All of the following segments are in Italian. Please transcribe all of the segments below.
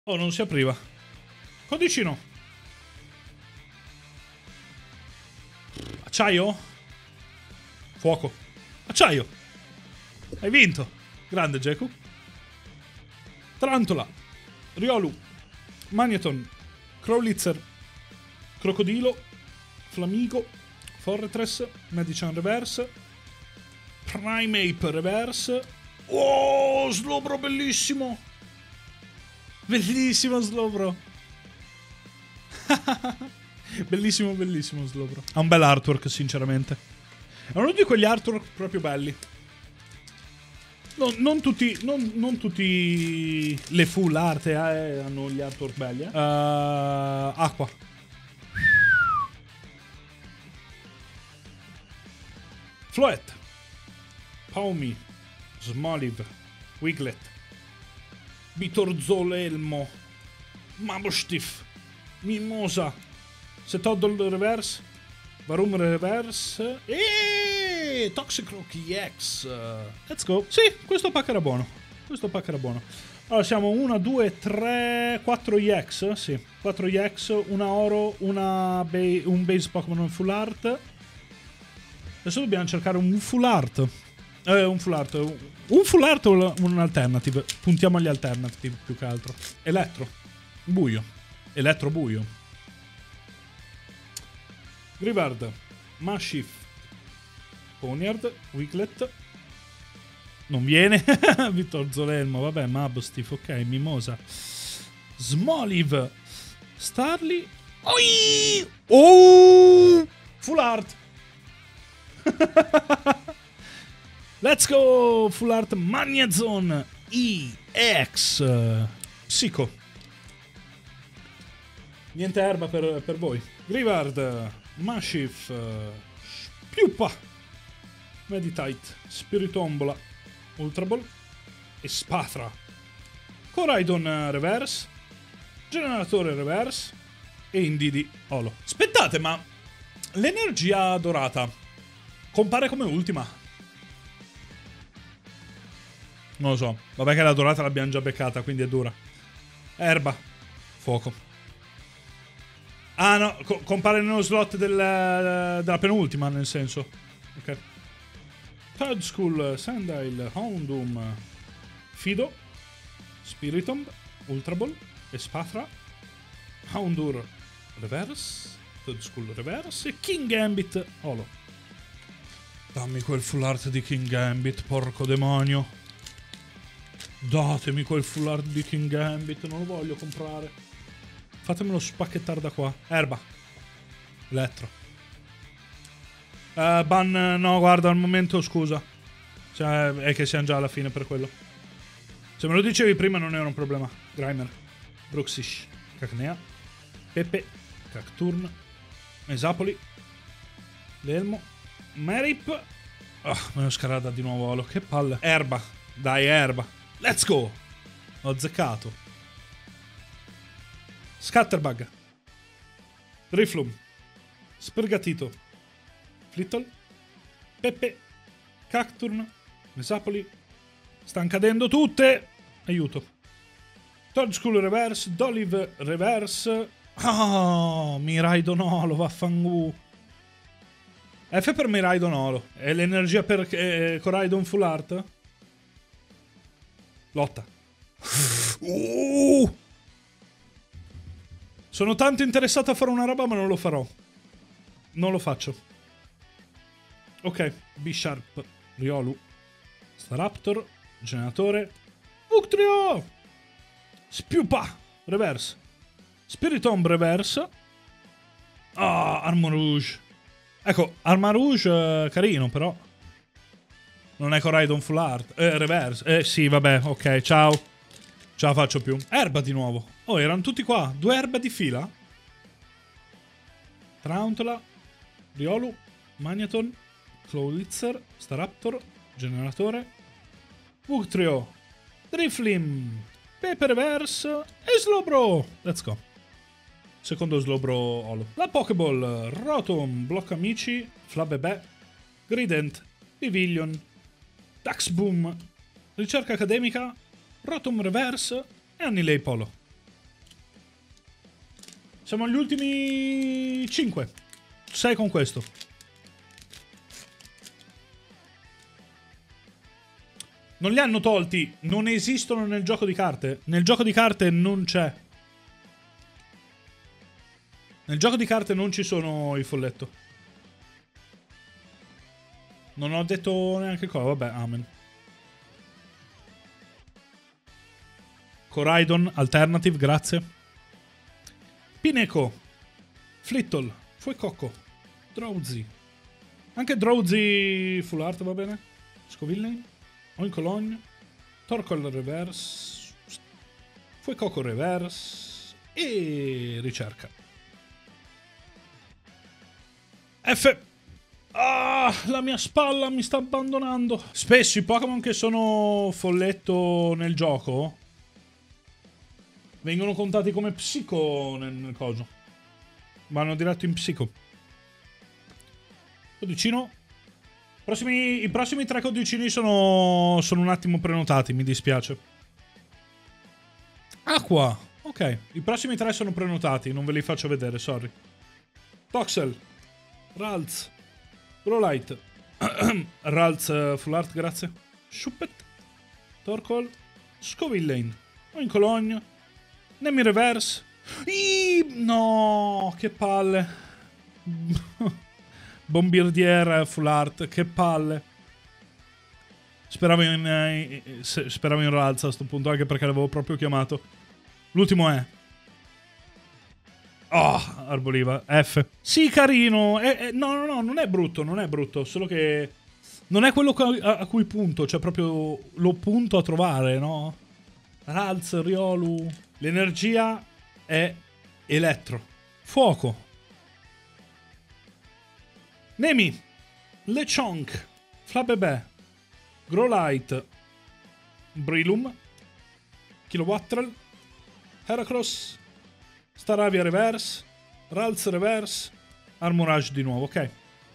Oh, non si apriva. Codicino. Acciaio? Fuoco. Acciaio. Hai vinto. Grande, Geku. Tarantola. Riolu. Magneton. Crowlitzer. Crocodilo. Flamigo. Forretress. Medicine Reverse. Primeape Reverse. Oh, Slowbro bellissimo. Bellissimo Slowbro. Bellissimo, bellissimo Slowbro. Ha un bel artwork, sinceramente. È uno di quegli artwork proprio belli. No, non tutti le full art hanno gli artwork belli. Acqua. Floet. Paumi. Smoliv. Wiglet. Bitorzolelmo. Mabostif. Mimosa. Setoddle Reverse. Varum Reverse. E Toxicroak EX. Let's go. Sì, questo pack era buono. Questo pack era buono. Allora siamo 1, 2, 3, 4 EX. Sì, 4 EX, una oro, un base Pokémon full art. Adesso dobbiamo cercare un full art. Un full art. Un full art o un alternative? Puntiamo agli alternative più che altro. Elettro. Buio. Elettro buio. Grivard. Mashif. Ponyard. Wiglet. Non viene. Bitorzolelmo. Vabbè, Mabostif. Ok, Mimosa. Smoliv. Starly. Oi! Oh! Full art. Let's go! Full art Magnezone EX. Psico. Niente erba per voi. Grivard. Mashif. Spiupa. Meditite. Spiritombola. Ultra Ball. E Spathra. Coraidon Reverse. Generatore Reverse. E Indidi Holo. Aspettate, ma l'energia dorata compare come ultima? Non lo so. Vabbè che la dorata l'abbiamo già beccata, quindi è dura. Erba. Fuoco. Ah no, compare nello slot della penultima, nel senso. Ok. Third School, Sandile, Houndoom, Fido, Spiritomb, Ultra Ball, Espathra, Houndour Reverse, Third School Reverse e King Gambit Holo. Dammi quel full art di King Gambit, porco demonio. Datemi quel full art di King Gambit, non lo voglio comprare. Fatemelo spacchettare da qua. Erba. Elettro. Ban, no, guarda, al momento scusa. Cioè, è che siamo già alla fine per quello. Se me lo dicevi prima non era un problema. Grimer. Bruxish. Cacnea. Pepe. Cacturn. Mesapoli. L'elmo. Merip. Oh, me lo scarada di nuovo Holo. Che palle. Erba. Dai, erba. Let's go. Ho azzeccato. Scatterbug. Riflum. Spergatito. Flittle. Pepe. Cacturn. Mesapoli. Stanno cadendo tutte. Aiuto. Third School Reverse. Dolive Reverse. Oh, Miraidon Holo, vaffangu. F per Miraidon Holo. E l'energia per Coraidon Full Art? Lotta. Sono tanto interessato a fare una roba, ma non lo farò. Non lo faccio. Ok. B-Sharp. Riolu. Staraptor. Generatore. Uctrio. Spiupa. Reverse. Spiritomb Reverse. Ah, Armor Rouge. Ecco, Armor Rouge carino, però. Non è Coraidon Full Art. Reverse. Sì, vabbè, ok, ciao. Ce la faccio più. Erba di nuovo. Oh, erano tutti qua. 2 erba di fila. Tarantola. Riolu. Magneton. Clawlitzer. Staraptor. Generatore. Uctrio. Driflim. Pepe Reverse. E Slowbro. Let's go. Secondo Slowbro Holo. La Pokéball. Rotom. Blocco Amici. Flabébé. Grident. Pavilion. Daxboom. Ricerca accademica. Rotom Reverse. E Annihilate Polo. Siamo agli ultimi 5. 6 con questo. Non li hanno tolti. Non esistono nel gioco di carte. Nel gioco di carte non c'è. Nel gioco di carte non ci sono i folletto. Non ho detto neanche cosa. Vabbè, amen. Coraidon, Alternative, grazie. Pineco. Flittle. Fuecoco. Drowsy. Anche Drowsy full art va bene. Scovillane. Oincologne. Torkoal reverse. Fuecoco reverse. E ricerca. F. Ah, la mia spalla mi sta abbandonando. Spesso i Pokémon che sono folletto nel gioco vengono contati come psico nel coso. Vanno diretto in psico. Codicino. I prossimi 3 codicini sono un attimo prenotati, mi dispiace. Acqua. Ok, i prossimi 3 sono prenotati, non ve li faccio vedere, sorry. Toxel. Ralts. Growlite. Ralts full art, grazie. Shuppet. Torkoal. Scovillane. Oincologne. Nemi reverse. No, che palle. Bombirdier full art, che palle. Speravo in Ralts a sto punto, anche perché l'avevo proprio chiamato. L'ultimo è... Oh, Arboliva, F. Sì, carino. No, non è brutto, non è brutto. Solo che non è quello a cui punto. Cioè, proprio lo punto a trovare, no? Ralts, Riolu. L'energia è elettro. Fuoco. Nemi. Lechonk. Flabébé. Growlite. Breloom. Kilowattrel. Heracross. Staravia reverse. Ralts reverse. Armorage di nuovo, ok.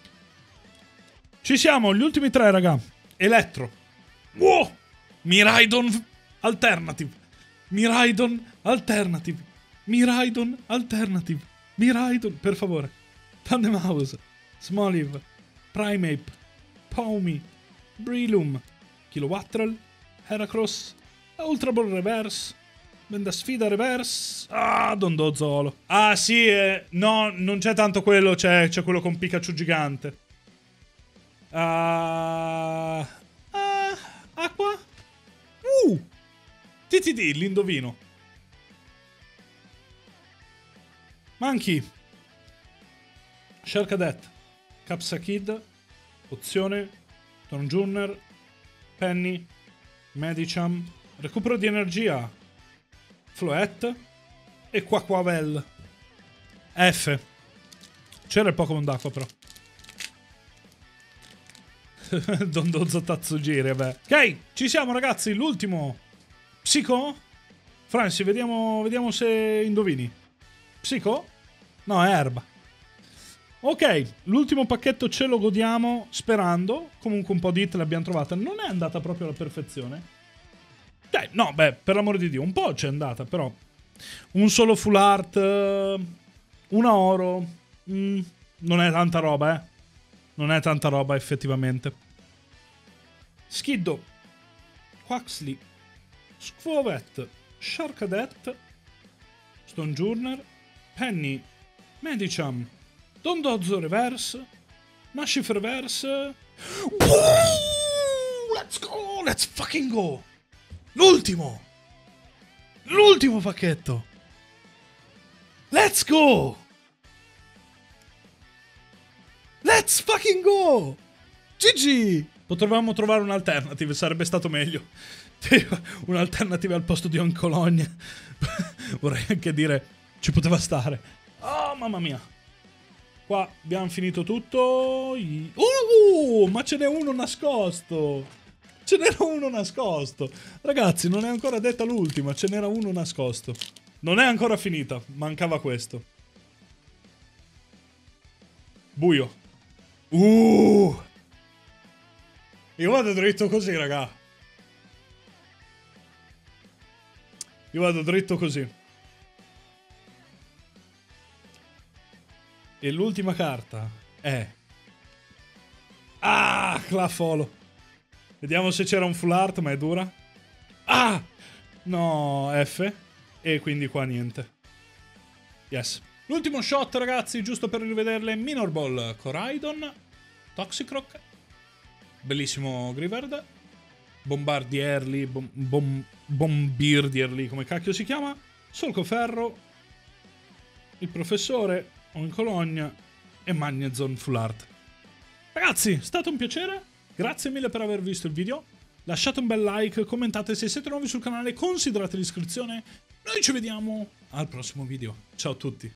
Ci siamo, gli ultimi 3, raga. Elettro. Wow! Miraidon Alternative. Miraidon Alternative. Miraidon Alternative. Miraidon, per favore. Tandemaus. Smoliv. Primeape. Pawmi. Breloom. Kilowattrel. Heracross. Ultra Ball reverse. Vendasfida reverse. Ah, Dondozolo. Ah, sì, no, non c'è tanto quello, c'è quello con Pikachu gigante. Acqua. TTD, l'indovino. Monkey. Sharkadet. Capsakid. Pozione. Tonjunner. Penny. Medicham. Recupero di energia. Floette. E Quaquavel. F. C'era il Pokémon d'acqua però. Dondozzo Tatsugiri, beh. Ok, ci siamo ragazzi, l'ultimo. Psico? Franci, vediamo se indovini. Psico? No, è erba. Ok, l'ultimo pacchetto ce lo godiamo sperando. Comunque un po' di hit l'abbiamo trovata. Non è andata proprio alla perfezione. No, beh, per l'amore di Dio, un po' c'è andata, però. Un solo full art, una oro. Non è tanta roba, eh. Non è tanta roba, effettivamente. Skiddo. Quaxly. Squovet. Sharkadet. Stonjourner. Penny. Medicham. Dondozzo reverse. Mashif reverse. Let's go! Let's fucking go! L'ultimo! L'ultimo pacchetto! Let's go! Let's fucking go! GG! Potevamo trovare un'alternative, sarebbe stato meglio. Un'alternativa al posto di Oncologne. Vorrei anche dire, ci poteva stare. Oh, mamma mia. Qua abbiamo finito tutto. Ma ce n'è uno nascosto. Ce n'era uno nascosto. Ragazzi, non è ancora detta l'ultima. Ce n'era uno nascosto. Non è ancora finita. Mancava questo. Buio. Io vado dritto così, raga. Io vado dritto così. E l'ultima carta è... Ah, Claffolo. Vediamo se c'era un full art, ma è dura. Ah! No, F. E quindi qua niente. Yes. L'ultimo shot, ragazzi, giusto per rivederle. Minor Ball, Coraidon, Toxicroak, bellissimo Grievard, Bombardierly, Bombardierly, come cacchio si chiama, Solcoferro, il professore, Oincologna e Magnezone Full Art. Ragazzi, è stato un piacere, grazie mille per aver visto il video, lasciate un bel like, commentate se siete nuovi sul canale, considerate l'iscrizione, noi ci vediamo al prossimo video, ciao a tutti!